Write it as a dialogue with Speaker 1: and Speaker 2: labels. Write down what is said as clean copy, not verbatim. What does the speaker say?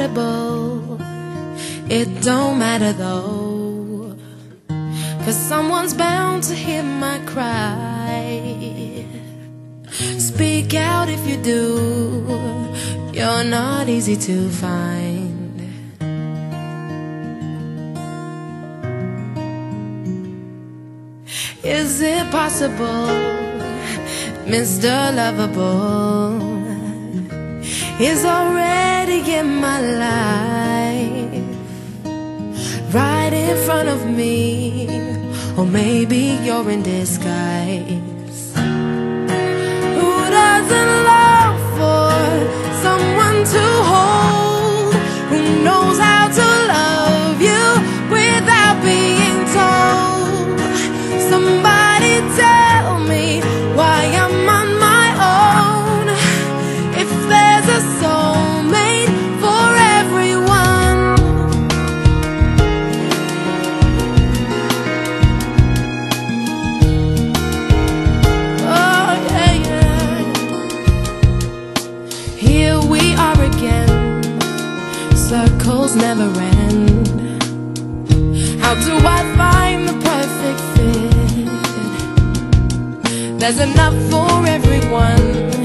Speaker 1: incompatible. It don't matter though, 'cause someone's bound to hear my cry. Speak out if you do, you're not easy to find. Is it possible, Mr. Loveable is already in my life, right in front of me? Or maybe you're in disguise. Who doesn't long for someone to hold, who knows how to love you without being told? Somebody tell me why I'm on my own, if there's a soulmate for everyone. Oh yeah, yeah. Here we are again, circles never end. How do I find the perfect fit? There's enough for everyone.